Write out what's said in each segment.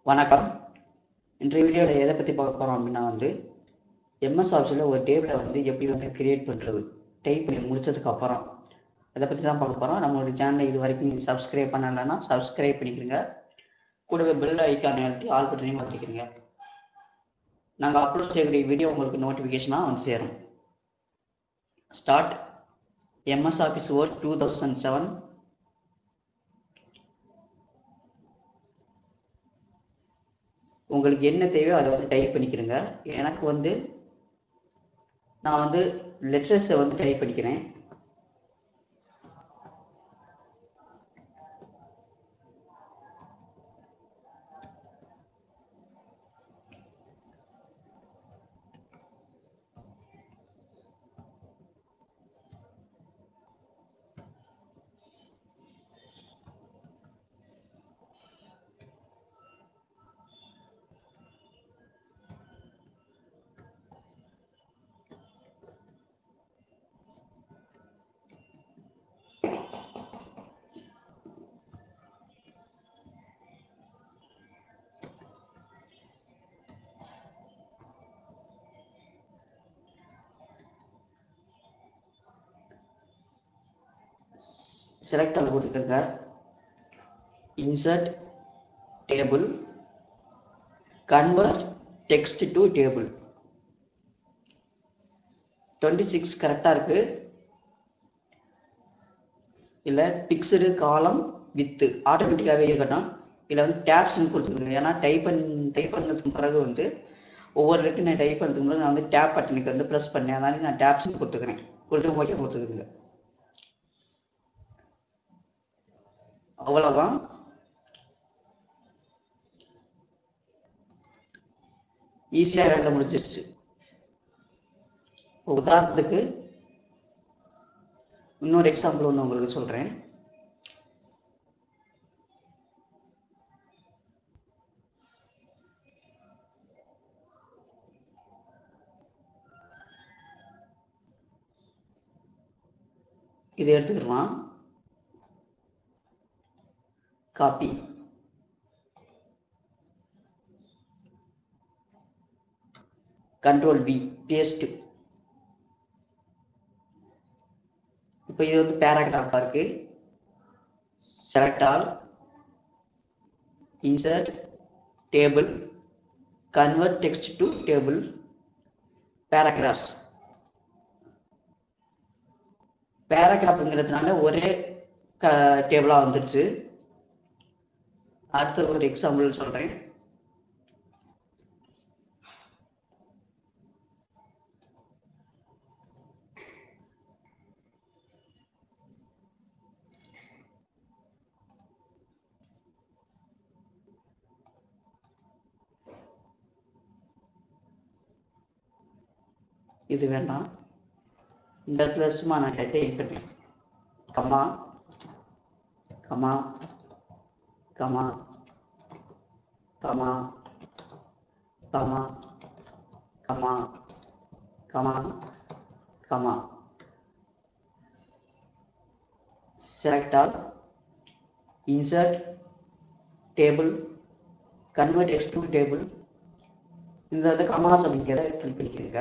வணக்கம். இன்றைய வீடியோவில் எதை பற்றி பார்க்க போகிறோம் அப்படின்னா எம்எஸ் ஆஃபீஸில் ஒரு டேபிளை எப்படி கிரியேட் பண்ணுறது டைப் பண்ணி முடிச்சதுக்கு அப்புறம் அதை பற்றி தான் பார்க்க போகிறோம். நம்மளோட சேனலை இது வரைக்கும் நீங்கள் சப்ஸ்கிரைப் பண்ணலைன்னா சப்ஸ்கிரைப் பண்ணிக்கிறீங்க. கூடவே பெல் ஐக்கானை அழுத்தி ஆல் பட்டனையும் மாற்றிக்கிறீங்க. நாங்கள் அப்லோட் செய்யக்கூடிய வீடியோ உங்களுக்கு நோட்டிஃபிகேஷனாக சேரும். Start MS office word 2007. உங்களுக்கு என்ன தேவையோ அதை டைப் பண்ணிக்கிறேங்க. எனக்கு நான் லெட்டர்ஸை டைப் பண்ணிக்கிறேன். செலக்ட் ஆல் கொடுத்துக்கோங்க. Insert table, convert text to table. 26 கரெக்டாக இருக்கு. இல்லை பிக்சடு காலம் வித்து ஆட்டோமேட்டிக்காகவே இருக்கட்டும். இதில் டேப்ஸ்ன்னு கொடுத்துருங்க. ஏன்னா டைப் பண்ணதுக்கு பிறகு ஒவ்வொரு லெட்டர் நான் டைப் பண்ணதுக்கு முன்னாடி நான் டேப் பட்டனுக்கு ப்ரெஸ் பண்ணேன். அதனால நான் டேப்ஸ்ன்னு கொடுத்துக்கிறேன். கொடுத்து ஓகே கொடுத்துக்குங்க. அவ்வளோதான். ஈஸியாக வேலை முடிஞ்சிருச்சு. உதாரணத்துக்கு இன்னொரு எக்ஸாம்பிள் ஒன்று உங்களுக்கு சொல்கிறேன். இதை எடுத்துக்கலாம். Copy, control V, paste. இப்போ இது பேராகிராஃபா இருக்கு. Select all, insert table, convert text to table, paragraphs. பேராகிராஃப்ங்கிறதுனால ஒரே டேபிளாக வந்துருச்சு. அடுத்த ஒரு எக்ஸாம்பிள் சொல்கிறேன். இது வேண்டாம். இந்த இடத்துல சும்மா நான் டைப் பண்ணேன். Comma comma comma comma comma comma comma comma. Select all, insert table, convert text to table. இந்த கமாஸ் அப்படிங்கிறத கிளிக் பண்ணிக்கிறீங்க.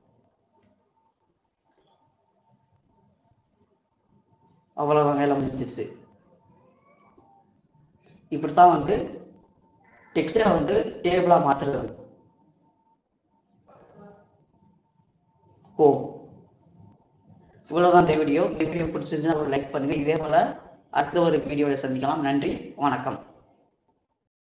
அவ்வளோதான், வேலை முடிஞ்சிருச்சு. இப்படித்தான் டெக்ஸ்டை டேபிளாக மாற்றுறது. இவ்வளோதான் இந்த வீடியோ. பிடிச்சிருந்துச்சுன்னா ஒரு லைக் பண்ணுங்கள். இதே போல் அடுத்த ஒரு வீடியோவில் சந்திக்கலாம். நன்றி, வணக்கம்.